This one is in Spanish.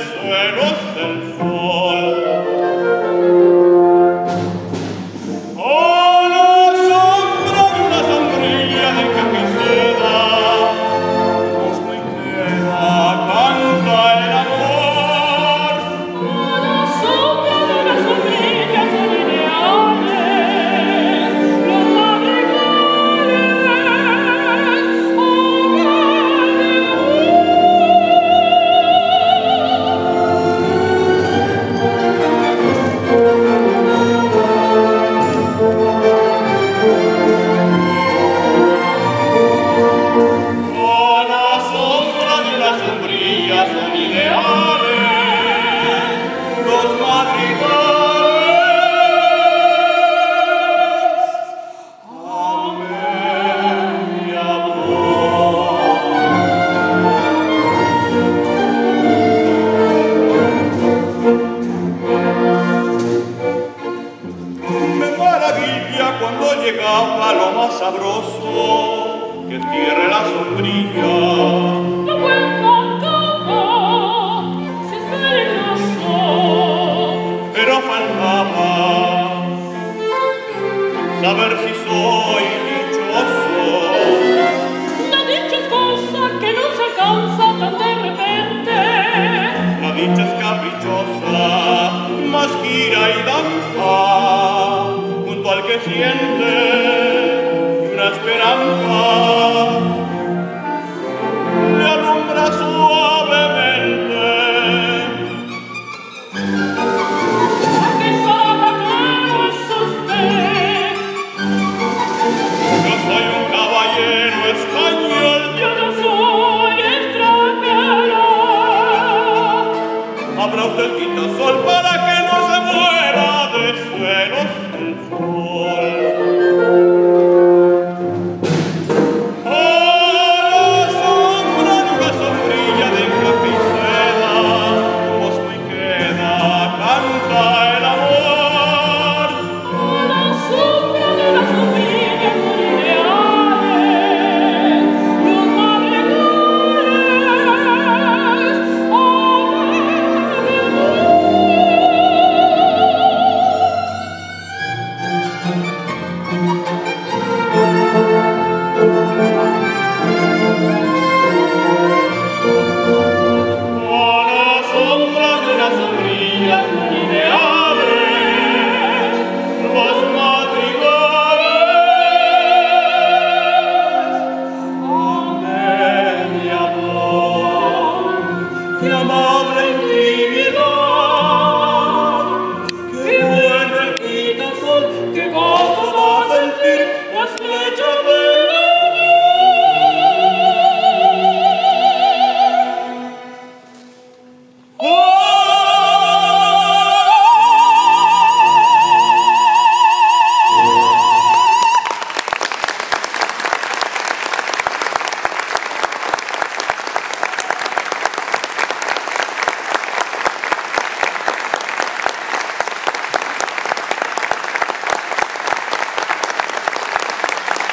suelo es el sol. A la sombra de una sombrilla de camiseta, nos me queda, canta el amor. A la sombra de una sombrilla son ideales los madrigales. Son ideales los madrigales. Amén, mi amor. Me maravilla cuando llegaba lo más sabroso, que cierre la sombrilla. No cuento todo, si es peligroso. Pero faltaba saber si soy dichoso. La dicha es cosa que no se alcanza tan de repente. La dicha es caprichosa, más gira y danza junto al que siente.